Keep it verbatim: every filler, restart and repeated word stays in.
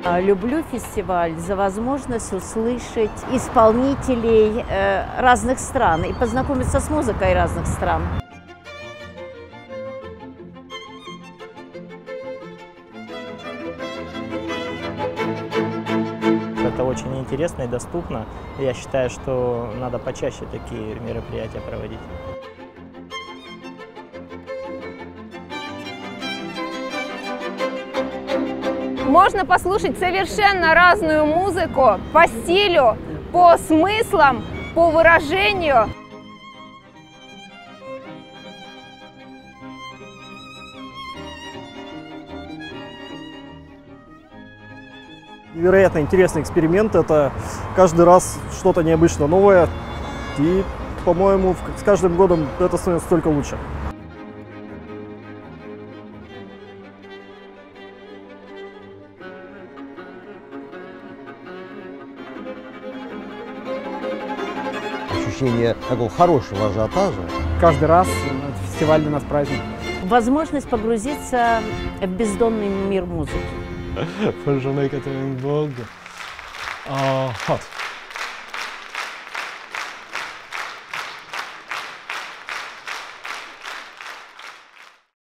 Люблю фестиваль за возможность услышать исполнителей разных стран и познакомиться с музыкой разных стран. Это очень интересно и доступно. Я считаю, что надо почаще такие мероприятия проводить. Можно послушать совершенно разную музыку по стилю, по смыслам, по выражению. Невероятно интересный эксперимент. Это каждый раз что-то необычно новое. И, по-моему, с каждым годом это становится только лучше. Ощущение такого хорошего ажиотажа. Каждый раз это фестиваль для нас праздник. Возможность погрузиться в бездонный мир музыки. Voor Jamaica te Vogue. Oh, hot.